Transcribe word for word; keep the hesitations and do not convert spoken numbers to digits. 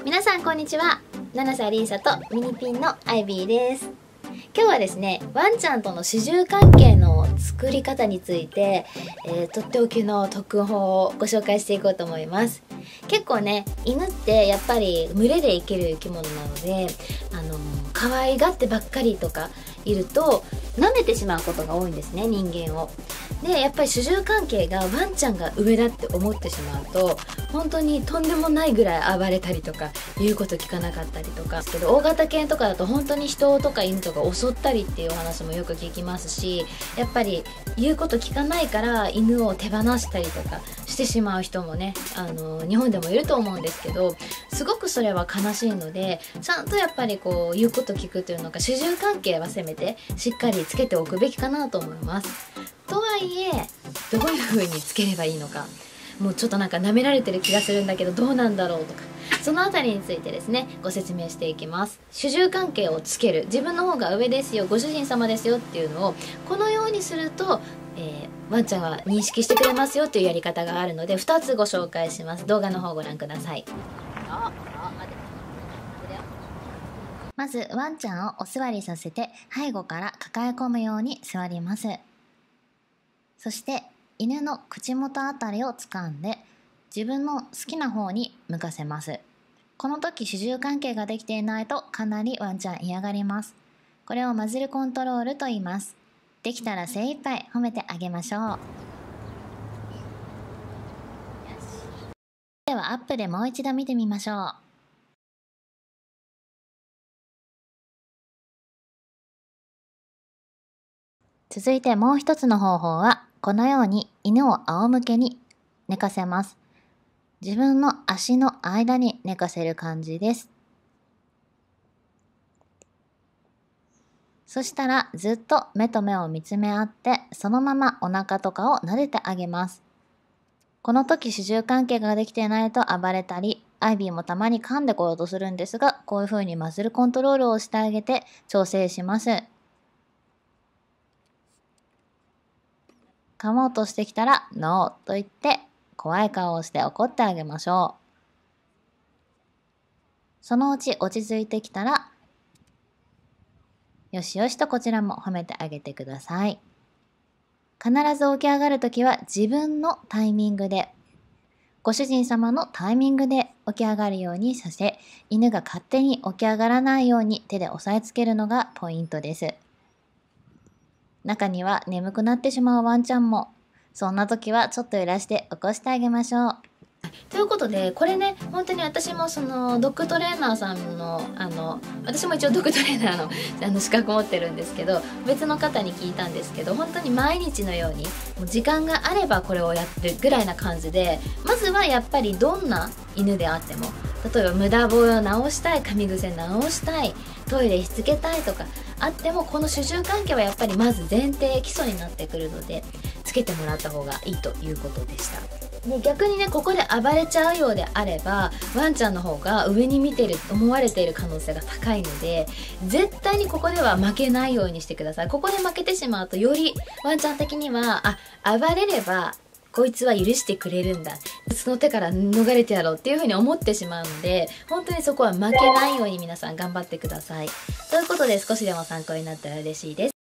皆さんこんにちは。七瀬りーさとミニピンのアイビーです。今日はですね、ワンちゃんとの主従関係の作り方について、えー、とっておきの特報をご紹介していこうと思います。結構ね、犬ってやっぱり群れで生きる生き物なので、あの可愛がってばっかりとかいると舐めてしまうことが多いんですね、人間を。でやっぱり主従関係がワンちゃんが上だって思ってしまうと、本当にとんでもないぐらい暴れたりとか、言うこと聞かなかったりとかですけど、大型犬とかだと本当に人とか犬とか襲ったりっていうお話もよく聞きますし、やっぱり言うこと聞かないから犬を手放したりとかしてしまう人もね、あの日本でもいると思うんですけど、すごくそれは悲しいので、ちゃんとやっぱりこう言うこと聞くというのか、主従関係はせめてしっかりつけておくべきかなと思います。とはいえ、どういう風につければいいのか、もうちょっとなんか舐められてる気がするんだけどどうなんだろうとか、そのあたりについてですね、ご説明していきます。主従関係をつける、自分の方が上ですよ、ご主人様ですよっていうのをこのようにすると、えー、ワンちゃんは認識してくれますよっていうやり方があるので、ふたつご紹介します。動画の方をご覧ください。まずワンちゃんをお座りさせて、背後から抱え込むように座ります。そして犬の口元あたりを掴んで、自分の好きな方に向かせます。この時主従関係ができていないとかなりワンちゃん嫌がります。これをマズルコントロールと言います。できたら精一杯褒めてあげましょう。ではアップでもう一度見てみましょう。続いてもう一つの方法は、このように犬を仰向けに寝かせます。自分の足の間に寝かせる感じです。そしたらずっと目と目を見つめ合って、そのままお腹とかを撫でてあげます。この時主従関係ができていないと暴れたり、アイビーもたまに噛んでこようとするんですが、こういう風にマッスルコントロールをしてあげて調整します。噛もうとしてきたらノーと言って怖い顔をして怒ってあげましょう。そのうち落ち着いてきたら、よしよしとこちらも褒めてあげてください。必ず起き上がるときは自分のタイミングで、ご主人様のタイミングで起き上がるようにさせ、犬が勝手に起き上がらないように手で押さえつけるのがポイントです。中には眠くなってしまうワンちゃんも、そんな時はちょっと揺らして起こしてあげましょう。ということで、これね、本当に私もそのドッグトレーナーさんのあの私も一応ドッグトレーナーのあの資格持ってるんですけど、別の方に聞いたんですけど、本当に毎日のようにもう時間があればこれをやってるぐらいな感じで、まずはやっぱりどんな犬であっても、例えば無駄吠えを直したい、噛み癖直したい、トイレしつけたいとかあっても、この主従関係はやっぱりまず前提基礎になってくるので、つけてもらった方がいいということでした。で逆にね、ここで暴れちゃうようであれば、ワンちゃんの方が上に見てる思われている可能性が高いので、絶対にここでは負けないようにしてください。ここで負けてしまうと、よりワンちゃん的には、あ、暴れればこいつは許してくれるんだ、その手から逃れてやろうっていう風に思ってしまうので、本当にそこは負けないように皆さん頑張ってください。ということで、少しでも参考になったら嬉しいです。